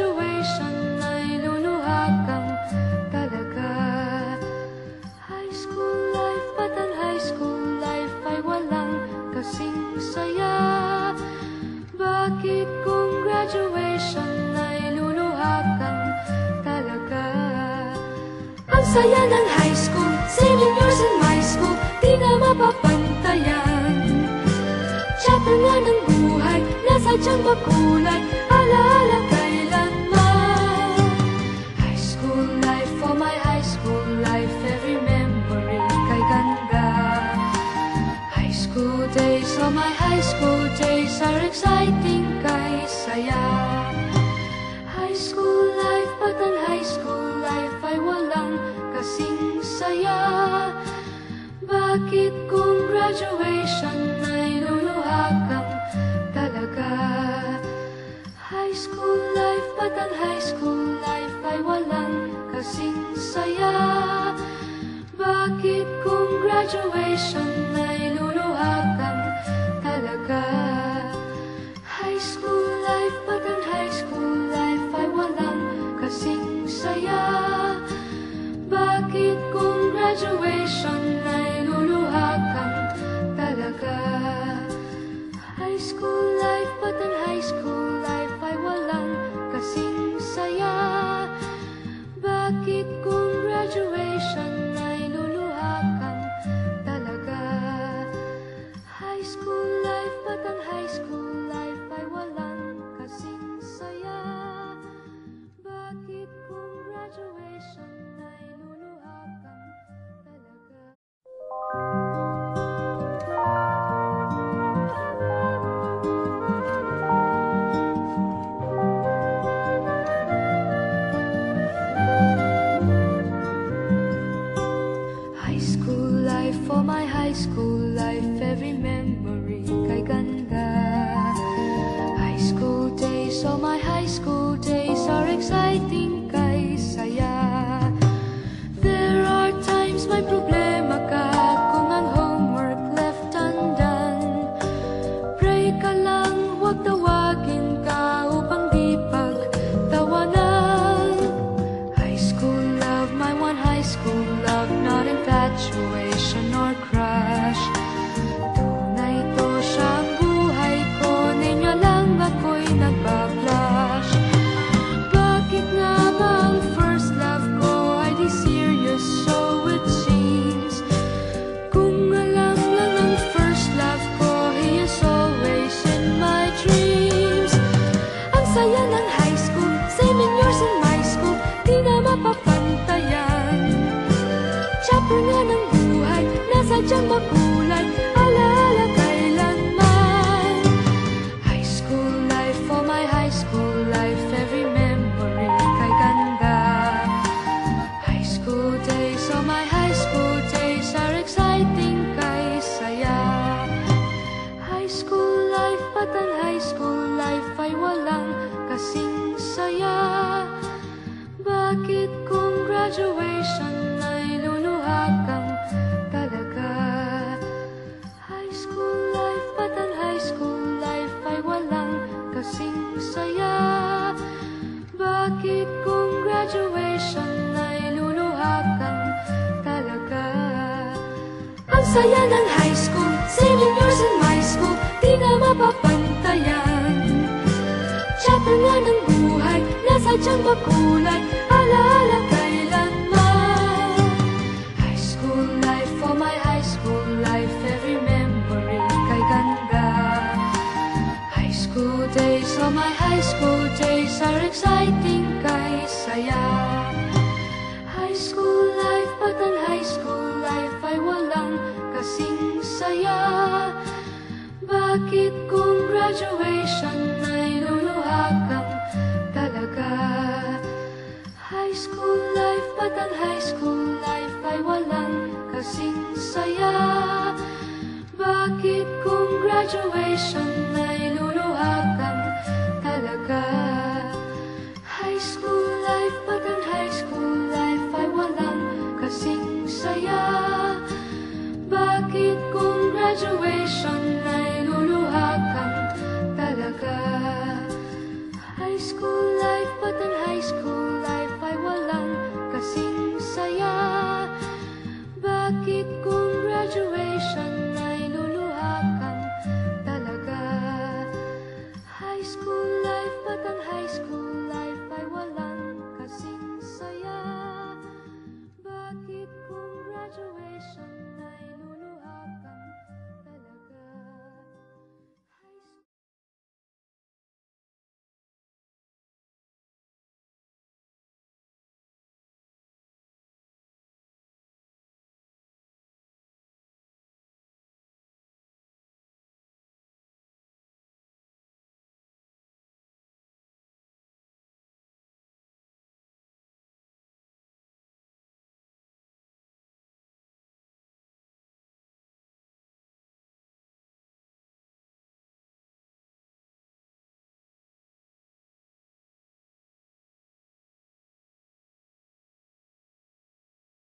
graduation ay luluha kang talaga. High school life, ba't ang high school life ay walang kasing saya? Bakit kung graduation ay luluha kang talaga? Ang saya ng high school, 7 years in my school, di na mapapantayan. Chapter nga ng buhay, nasadyang makulay, alaala kailanman. High school life, for my high school life, every memory kay ganda. High school days, oh my high school days are exciting kay saya. High school life, ba't ang high school life ay walang kasing saya? Bakit kung graduation ay luluha kang talaga? High school life, ba't ang high school life ay walang kasing saya? Bakit kung graduation ay luluha kang talaga? High school life, ba't ang high school life ay walang kasing saya? Bakit kung graduation ay luluha kang talaga? High school life, ba't ang high school life ay walang kasing saya? Bakit kung graduation ay luluha kang talaga? High school life, ba't ang high school life ay walang kasing saya? Bakit kung graduation ay luluha kang talaga? High school life, for my high school life, every memory kay ganda. High school days, oh my high school days are exciting kay saya. There are times may problema ka kung ang homework left undone. Pray ka lang, huwag tawagin ka upang di pagtawanan. High school love, my one high school love, not infatuation or crush. Tunay to siyang buhay ko, niya lang ako'y nagbablush. Bakit nga ba ang first love ko ay di serious, so it seems? Kung alam lang ang first love ko, he is always in my dreams. Ang saya ng high school, 7 years in my school, di na mapapantayan. Chapter nga ng buhay, nasadyang makulay, alaala kailanman. High school life, for my high school life, every memory kay ganda. High school days, oh my high school days are exciting kay saya. High school life, ba't ang high school life ay walang kasing saya? Bakit kung graduation ay luluha kang talaga? High school life, ba't ang high school life ay walang kasing saya? Bakit kung graduation ay luluha kang talaga? Ang saya ng high school, 7 years in my school, di na mapapantayan. Chapter nga ng buhay, nasadyang makulay, alaala kailanman. High school life, for my high school life, every memory kay ganda. High school days, oh my high school days are exciting kay saya. High school life, ba't ang high school life ay walang kasing saya? Bakit kung graduation ay luluha kang talaga? High school life, ba't ang high school life ay walang kasing saya? Bakit kung graduation ay luluha kang talaga? High school